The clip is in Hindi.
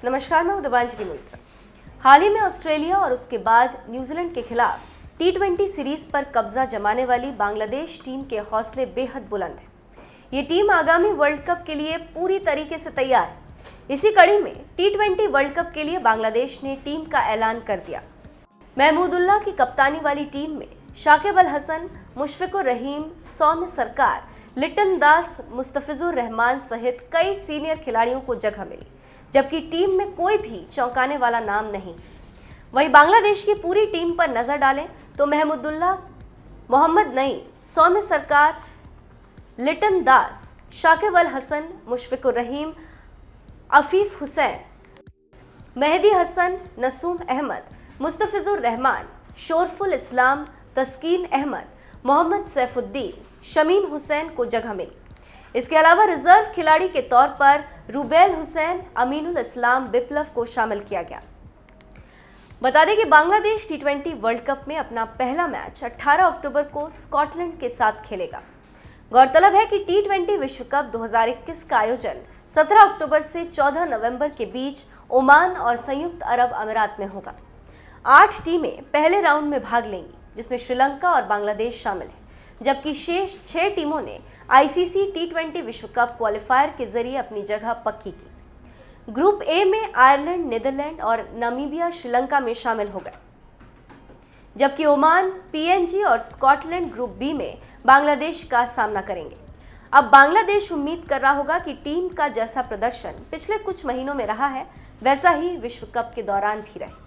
नमस्कार, मैं दिव्यांजलि मोहित्रा। हाल ही में ऑस्ट्रेलिया और उसके बाद न्यूजीलैंड के खिलाफ T20 सीरीज पर कब्जा जमाने वाली बांग्लादेश टीम के हौसले बेहद बुलंद हैं। ये टीम आगामी वर्ल्ड कप के लिए पूरी तरीके से तैयार है। इसी कड़ी में T20 वर्ल्ड कप के लिए बांग्लादेश ने टीम का ऐलान कर दिया। महमूदुल्लाह की कप्तानी वाली टीम में शाकिब अल हसन, मुशफिकुर रहीम, सौम्य सरकार, लिटन दास, मुस्तफिजुर रहमान सहित कई सीनियर खिलाड़ियों को जगह मिली, जबकि टीम में कोई भी चौंकाने वाला नाम नहीं। वहीं बांग्लादेश की पूरी टीम पर नजर डालें तो महमूदुल्लाह, मोहम्मद नईम, सौम्य सरकार, लिटन दास, शाकिब अल हसन, मुशफिकुर रहीम, अफीफ हुसैन, मेहदी हसन, नसूम अहमद, मुस्तफिजुर रहमान, शोरफुल इस्लाम, तस्कीन अहमद, मोहम्मद सैफुद्दीन, शमीम हुसैन को जगह मिली। इसके अलावा रिजर्व खिलाड़ी के तौर पर रुबैल हुसैन, अमीनुल इस्लाम, बिप्लव को शामिल किया गया। बता दें कि बांग्लादेश T20 वर्ल्ड कप में अपना पहला मैच 18 अक्टूबर को स्कॉटलैंड के साथ खेलेगा। गौरतलब है कि T20 विश्व कप 2021 का आयोजन 17 अक्टूबर से 14 नवंबर के बीच ओमान और संयुक्त अरब अमीरात में होगा। 8 टीमें पहले राउंड में भाग लेंगी, जिसमें श्रीलंका और बांग्लादेश शामिल है, जबकि शेष 6 टीमों ने ICC T20 विश्व कप क्वालिफायर के जरिए अपनी जगह पक्की की। ग्रुप ए में आयरलैंड, नीदरलैंड और नामीबिया श्रीलंका में शामिल हो गए, जबकि ओमान, PNG और स्कॉटलैंड ग्रुप बी में बांग्लादेश का सामना करेंगे। अब बांग्लादेश उम्मीद कर रहा होगा कि टीम का जैसा प्रदर्शन पिछले कुछ महीनों में रहा है, वैसा ही विश्व कप के दौरान भी रहे।